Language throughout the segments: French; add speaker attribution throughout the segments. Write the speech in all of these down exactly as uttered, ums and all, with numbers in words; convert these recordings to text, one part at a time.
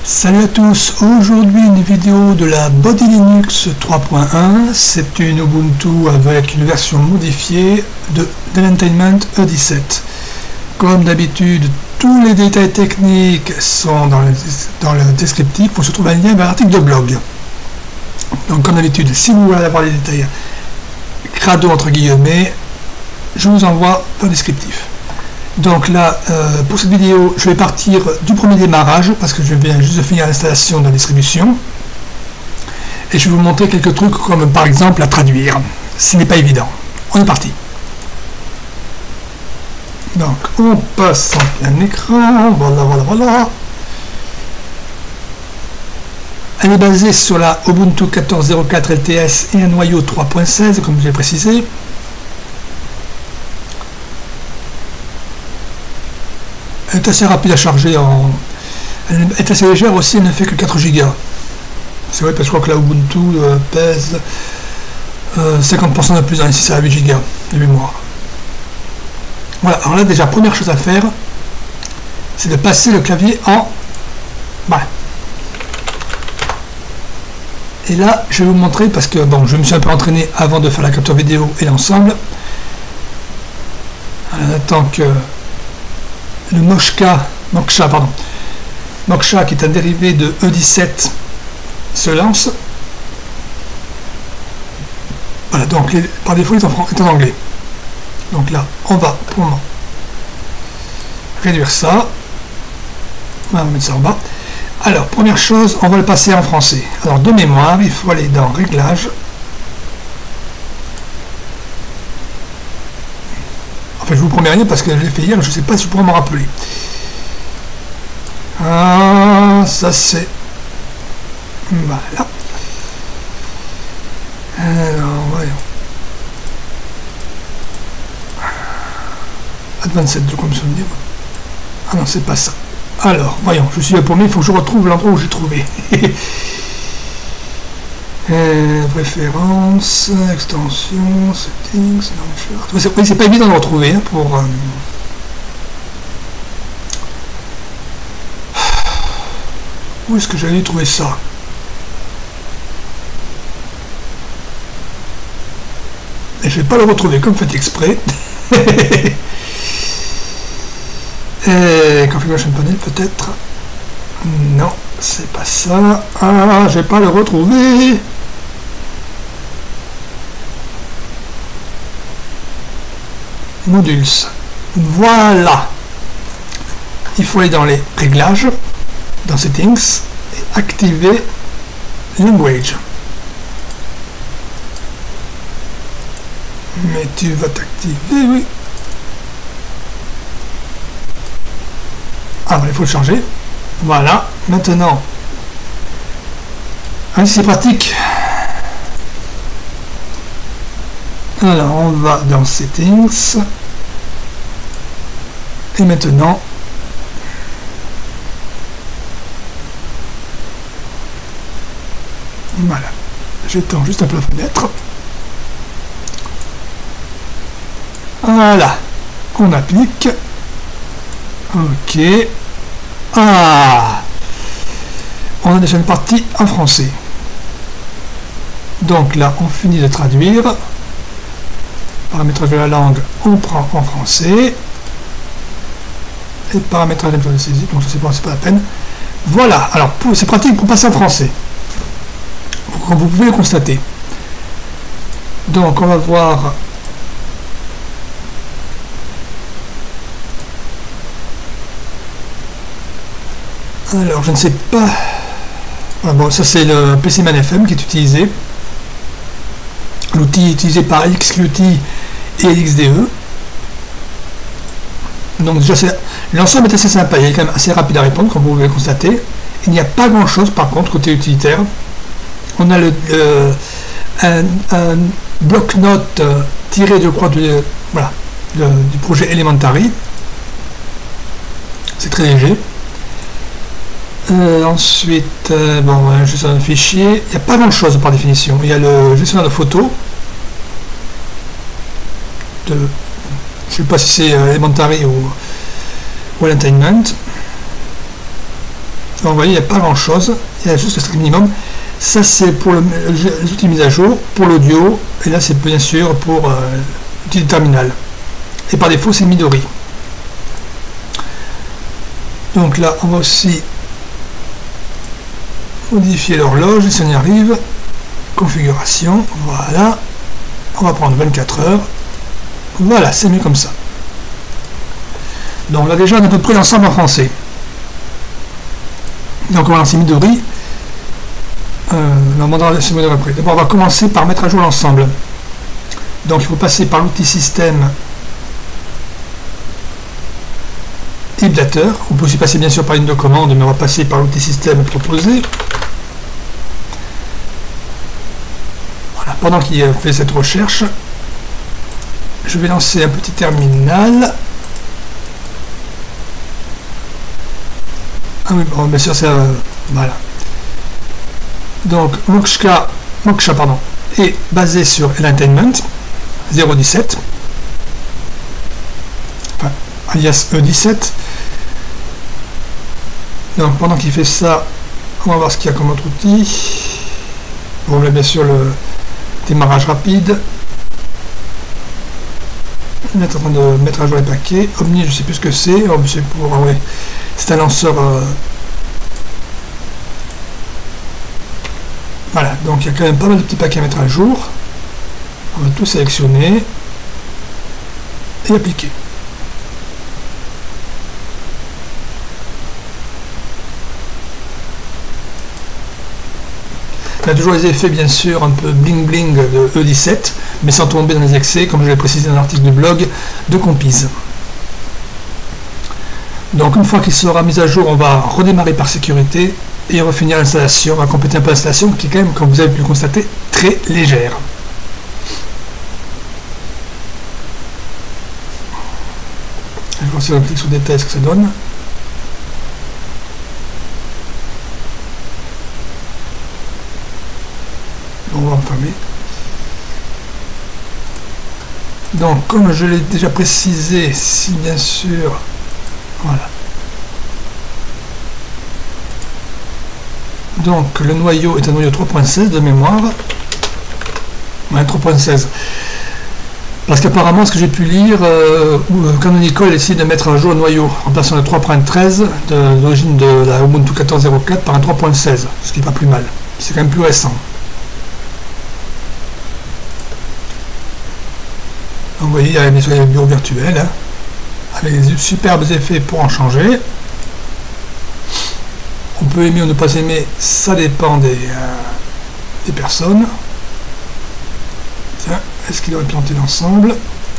Speaker 1: Salut à tous, aujourd'hui une vidéo de la Body Linux trois point un, c'est une Ubuntu avec une version modifiée de d'Entertainment E dix-sept. Comme d'habitude, tous les détails techniques sont dans le, dans le descriptif, on se trouve un lien vers l'article de blog. Donc comme d'habitude, si vous voulez avoir les détails crado entre guillemets, je vous envoie le descriptif. Donc là, euh, pour cette vidéo, je vais partir du premier démarrage, parce que je viens juste de finir l'installation de la distribution. Et je vais vous montrer quelques trucs, comme par exemple à traduire. Ce n'est pas évident. On est parti. Donc, on passe en plein écran. Voilà, voilà, voilà. Elle est basée sur la Ubuntu quatorze zéro quatre L T S et un noyau trois point seize, comme j'ai précisé. Elle est assez rapide à charger, en... elle est assez légère aussi, elle ne fait que quatre gigas. C'est vrai parce que je crois que la Ubuntu euh, pèse euh, cinquante pour cent de plus, ici c'est à huit gigas de mémoire. Voilà, alors là déjà première chose à faire, c'est de passer le clavier en bas. Et là je vais vous montrer, parce que bon, je me suis un peu entraîné avant de faire la capture vidéo et l'ensemble. Tant que le Moksha, Moksha, pardon, Moksha qui est un dérivé de E dix-sept se lance. Voilà, donc les, par défaut il est en, est en anglais. Donc là, on va pour le moment réduire ça. On va mettre ça en bas. Alors, première chose, on va le passer en français. Alors, de mémoire, il faut aller dans Réglages. Enfin, je vous promets rien parce que je l'ai fait hier, je ne sais pas si je pourrais m'en rappeler. Ah, ça c'est... Voilà. Alors, voyons. Advanced, je crois me souvenir. Ah non, c'est pas ça. Alors, voyons, je suis le premier, il faut que je retrouve l'endroit où j'ai trouvé. Euh, préférences, extensions, settings, launcher. Oui, c'est pas évident de retrouver hein, pour. Euh... Où est-ce que j'allais trouver ça? Et je vais pas le retrouver comme fait exprès. Et configuration panel peut-être. Non, c'est pas ça. Ah, je vais pas le retrouver. Modules. Voilà. Il faut aller dans les réglages, dans Settings, et activer Language. Mais tu vas t'activer, oui. Ah, il faut le changer. Voilà. Maintenant, hein, c'est pratique. Alors, on va dans Settings. Et maintenant, voilà. J'étends juste un peu la fenêtre. Voilà. On applique. Ok. Ah, on a déjà une partie en français. Donc là, on finit de traduire. Paramétrage de la langue, on prend en français. Et paramétrage de la saisie, donc c'est pas, c'est pas la peine. Voilà, alors c'est pratique pour passer en français. Comme vous pouvez le constater. Donc on va voir. Alors je ne sais pas. Ah bon, ça c'est le PCman F M qui est utilisé. L'outil utilisé par Xqt et X D E. Donc déjà l'ensemble est assez sympa, il est quand même assez rapide à répondre comme vous pouvez le constater. Il n'y a pas grand chose par contre côté utilitaire. On a le euh, un, un bloc-notes euh, tiré je crois de, voilà, de, du projet Elementary. C'est très léger. Euh, ensuite, euh, bon, un gestionnaire de fichiers, il n'y a pas grand chose par définition. Il y a le gestionnaire de photos. De, je ne sais pas si c'est euh, Elementary ou, ou Entertainment. vous voyez, il n'y a pas grand chose, il y a juste le strict minimum. Ça c'est pour le, les outils mis à jour, pour l'audio, et là c'est bien sûr pour euh, l'outil de terminal. Et par défaut c'est Midori. Donc là on va aussi modifier l'horloge, si on y arrive. Configuration, voilà. On va prendre vingt-quatre heures. Voilà, c'est mieux comme ça. Donc là déjà on a à peu près l'ensemble en français. Donc on va lancer Midori. Euh, non, on va lancer Midori après. D'abord on va commencer par mettre à jour l'ensemble. Donc il faut passer par l'outil système émulateur. On peut aussi passer bien sûr par une de commande, mais on va passer par l'outil système proposé. Voilà, pendant qu'il fait cette recherche, je vais lancer un petit terminal. Ah oui, bon, bien sûr, c'est euh, voilà. Donc Moksha, Moksha pardon, est basé sur Enlightenment zéro dix-sept, enfin, alias E dix-sept. Donc pendant qu'il fait ça, on va voir ce qu'il y a comme autre outil. Bon, là bien sûr le démarrage rapide. On est en train de mettre à jour les paquets. Omni, je sais plus ce que c'est. Oh, c'est pour, ah ouais, c'est un lanceur. Euh, Voilà, donc il y a quand même pas mal de petits paquets à mettre à jour. On va tout sélectionner et appliquer. Il y a toujours les effets bien sûr un peu bling bling de E dix-sept, mais sans tomber dans les excès, comme je l'ai précisé dans l'article du blog de Compiz. Donc une fois qu'il sera mis à jour, on va redémarrer par sécurité et on va finir l'installation, on va compléter un peu l'installation qui est quand même, comme vous avez pu le constater, très légère. Je vais voir si on clique sur détail ce que ça donne. Bon, on va enfermer. Donc comme je l'ai déjà précisé, si bien sûr, voilà. Donc le noyau est un noyau trois point seize de mémoire. Ouais, trois point seize. Parce qu'apparemment, ce que j'ai pu lire, euh, Canonical essaie de mettre à jour le noyau en remplaçant le trois point treize d'origine de la Ubuntu quatorze zéro quatre par un trois point seize, ce qui n'est pas plus mal. C'est quand même plus récent. Donc vous voyez, il y a bien sûr le bureau virtuel, hein, avec des superbes effets pour en changer. On peut aimer ou ne pas aimer, ça dépend des, euh, des personnes. Tiens, est-ce qu'il aurait planté l'ensemble?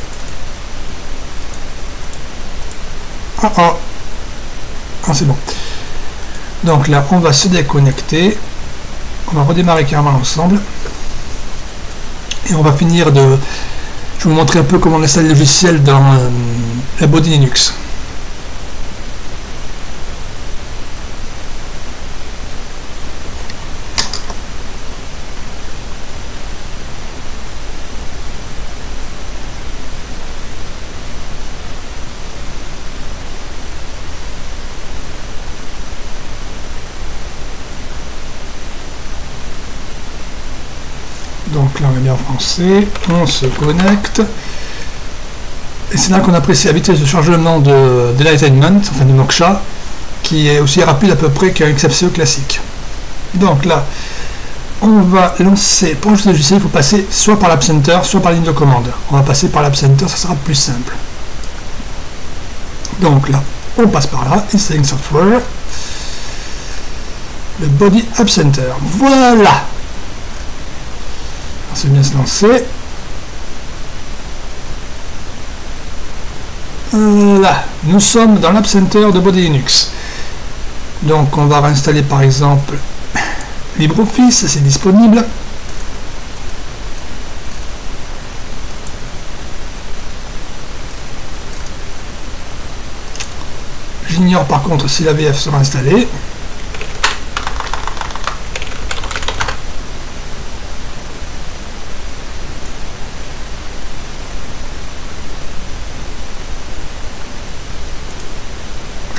Speaker 1: Ah ah, ah c'est bon. Donc là, on va se déconnecter. On va redémarrer carrément l'ensemble. Et on va finir de... Je vais vous montrer un peu comment on installe le logiciel dans euh, la Body Linux. Donc là on est bien en français, on se connecte. Et c'est là qu'on apprécie la vitesse de chargement de, de l'Enlightenment, enfin de Moksha, qui est aussi rapide à peu près qu'un X F C E classique. Donc là, on va lancer, pour lancer le logiciel, il faut passer soit par l'App Center, soit par la ligne de commande. On va passer par l'App Center, ça sera plus simple. Donc là, on passe par là, Installing Software, le Body App Center. Voilà! On s'est bien se lancer. Là, nous sommes dans l'App Center de Body Linux. Donc on va réinstaller par exemple LibreOffice, c'est disponible. J'ignore par contre si la V F sera installée.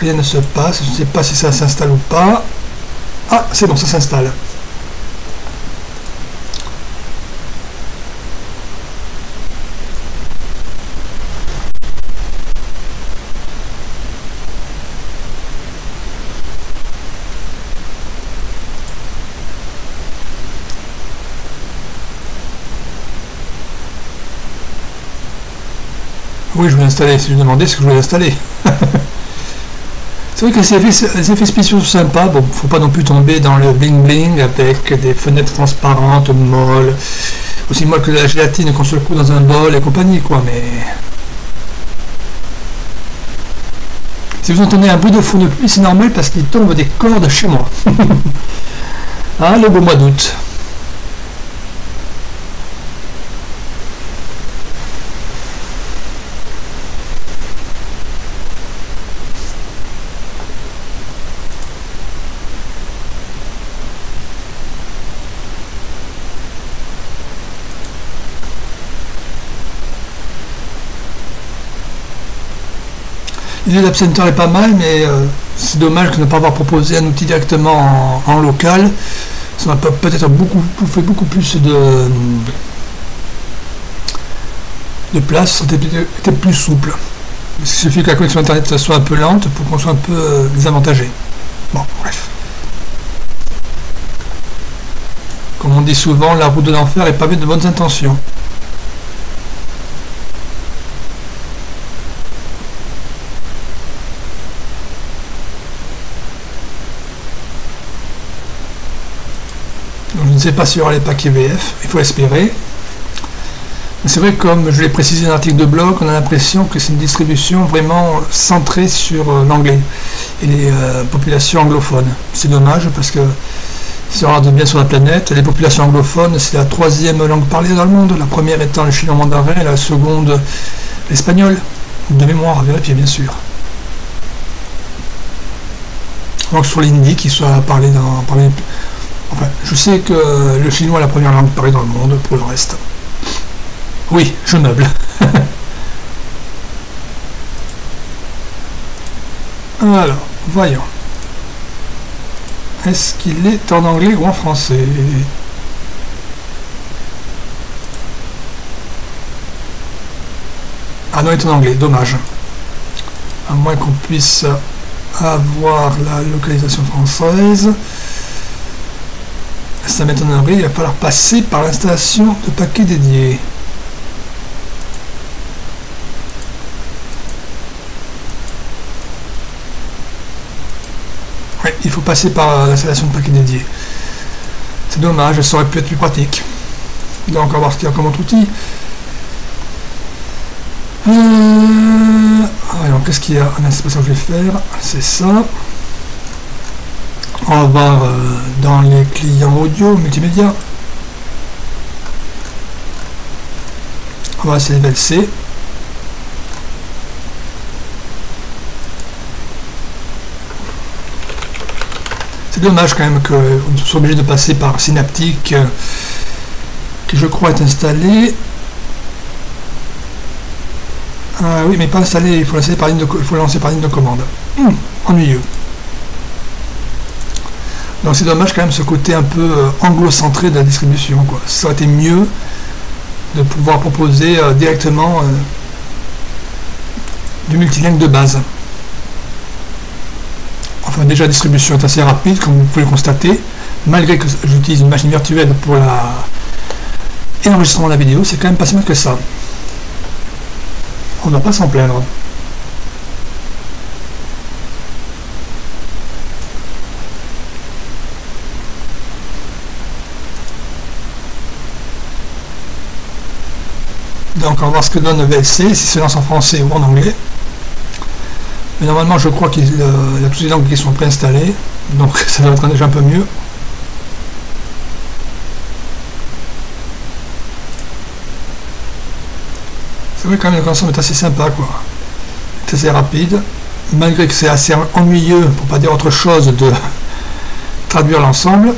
Speaker 1: rien ne se passe. Je ne sais pas si ça s'installe ou pas. Ah, c'est bon, ça s'installe. Oui, je vais l'installer. Si je me demandais ce que je voulais installer. C'est vrai que les effets, les effets spéciaux sont sympas. Bon, faut pas non plus tomber dans le bling bling avec des fenêtres transparentes, molles, aussi molles que de la gélatine qu'on se le coud dans un bol et compagnie, quoi. Mais si vous entendez un bruit de fond de pluie, c'est normal parce qu'il tombe des cordes chez moi. Ah, le beau mois d'août. L'idée d'App-Center est pas mal, mais euh, c'est dommage de ne pas avoir proposé un outil directement en, en local. Ça va peut-être beaucoup, fait beaucoup plus de, de place, ça était plus souple. Il suffit que la connexion internet soit un peu lente pour qu'on soit un peu euh, désavantagé. Bon, bref. Comme on dit souvent, la route de l'enfer est pavée de bonnes intentions. Je ne sais pas s'il y aura les paquets V F, il faut espérer. Mais c'est vrai que comme je l'ai précisé dans l'article de blog, on a l'impression que c'est une distribution vraiment centrée sur euh, l'anglais et les euh, populations anglophones. C'est dommage parce que si on regarde bien sur la planète, les populations anglophones, c'est la troisième langue parlée dans le monde, la première étant le chinois mandarin et la seconde l'espagnol. De mémoire, à vérifier bien sûr. Donc sur l'hindi qui soit parlé dans... Parlé, enfin, je sais que le chinois est la première langue parlée dans le monde, pour le reste. Oui, je meuble. Alors, voyons. Est-ce qu'il est en anglais ou en français? Ah non, il est en anglais, dommage. À moins qu'on puisse avoir la localisation française. Ça m'étonnerait, il va falloir passer par l'installation de paquets dédiés. Oui, il faut passer par l'installation de paquets dédiés. C'est dommage, ça aurait pu être plus pratique. Donc on va voir ce qu'il y a comme autre outil. Euh... Alors qu'est-ce qu'il y a? Ah, c'est pas ça que je vais faire, c'est ça. On va voir euh, dans les clients audio, multimédia. On va essayer de V L C. C'est dommage quand même qu'on soit obligé de passer par Synaptic, euh, qui je crois est installé. Ah oui, mais pas installé, il faut lancer par ligne de, il faut lancer par ligne de commande. Hum, ennuyeux. Donc c'est dommage quand même ce côté un peu euh, anglo-centré de la distribution, quoi. Ça aurait été mieux de pouvoir proposer euh, directement euh, du multilingue de base. Enfin déjà la distribution est assez rapide, comme vous pouvez le constater, malgré que j'utilise une machine virtuelle pour la et l'enregistrement de la vidéo, c'est quand même pas si mal que ça. On ne va pas s'en plaindre. Donc on va voir ce que donne le V L C, si c'est lance en français ou en anglais. Mais normalement je crois qu'il euh, y a toutes les langues qui sont préinstallées, donc ça va être déjà un peu mieux. C'est vrai quand même que l'ensemble est assez sympa, quoi. C'est assez rapide, malgré que c'est assez ennuyeux, pour pas dire autre chose, de traduire l'ensemble.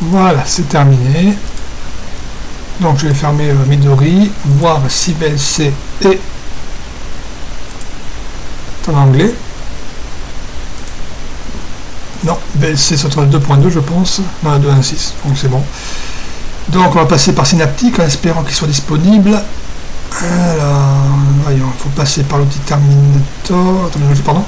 Speaker 1: Voilà, c'est terminé. Donc je vais fermer euh, Midori, voir si V L C est en anglais. Non, V L C sur le deux point deux je pense, non, la deux point six, donc c'est bon. Donc on va passer par Synaptic en espérant qu'il soit disponible. Alors, voyons, il faut passer par l'outil Terminator. Attendez, pardon.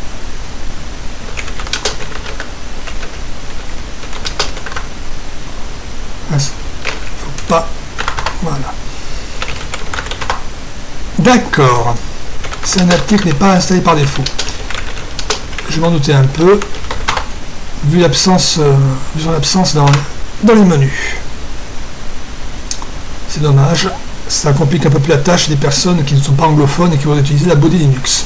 Speaker 1: Il faut pas. Voilà. D'accord. Synaptic n'est pas installé par défaut. Je m'en doutais un peu, vu l'absence, euh, vu son absence dans, dans les menus. C'est dommage. Ça complique un peu plus la tâche des personnes qui ne sont pas anglophones et qui vont utiliser la Body Linux.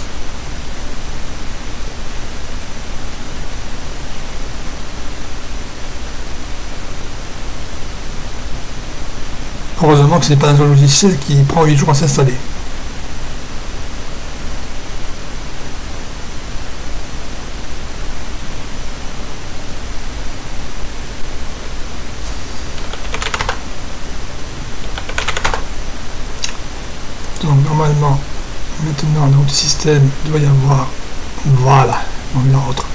Speaker 1: Heureusement que ce n'est pas un logiciel qui prend huit jours à s'installer. Donc normalement, maintenant dans notre système, il doit y avoir, voilà, dans l'ordre.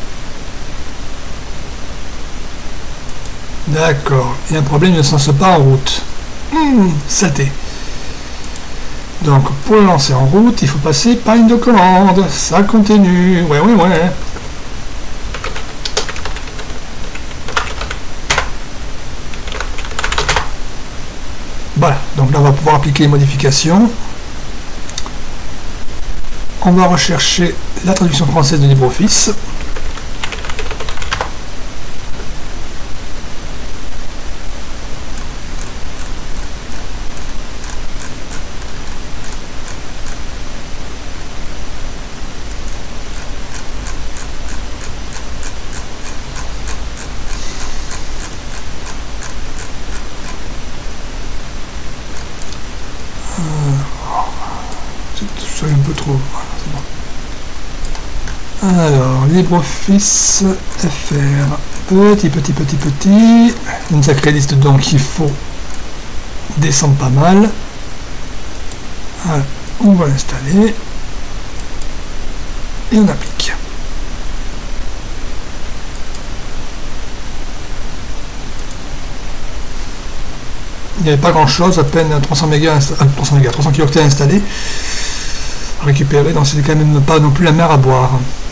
Speaker 1: D'accord, il y a un problème, il ne se lance pas en route. Mmh, saleté. Donc pour le lancer en route, il faut passer par une de commande. Ça continue, ouais, ouais, ouais. Voilà, donc là on va pouvoir appliquer les modifications. On va rechercher la traduction française de LibreOffice. Un peu trop. Voilà, bon. Alors, LibreOffice F R. Petit, petit, petit, petit. Une sacrée liste, donc il faut descendre pas mal. Voilà, on va l'installer. Et on applique. Il n'y avait pas grand chose, à peine trois cents mégas, trois cents mégas, trois cents kilooctets installés. Récupérer, donc c'est quand même pas non plus la mer à boire.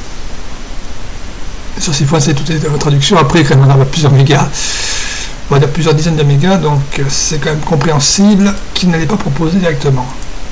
Speaker 1: Sur ces fois c'est toutes les traductions, après quand on a plusieurs mégas, on va dire plusieurs dizaines de mégas, donc c'est quand même compréhensible qu'il n'allait pas proposer directement.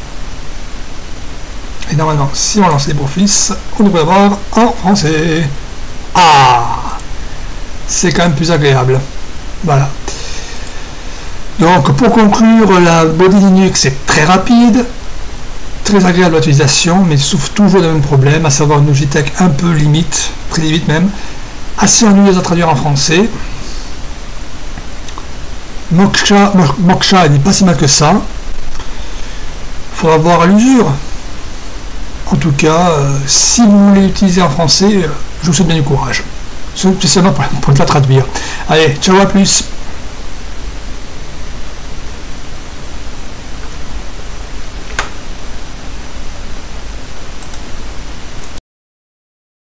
Speaker 1: Et normalement, si on lance LibreOffice, on devrait avoir en français. Ah, c'est quand même plus agréable. Voilà. Donc pour conclure, la Body Linux est très rapide, très agréable à l'utilisation, mais souffre toujours du même problème, à savoir une Logitech un peu limite, très limite même, assez ennuyeuse à traduire en français. Moksha, Moksha n'est pas si mal que ça. Il faudra voir à l'usure. En tout cas, euh, si vous voulez l'utiliser en français, euh, je vous souhaite bien du courage. C'est seulement pour, pour la traduire. Allez, ciao, à plus.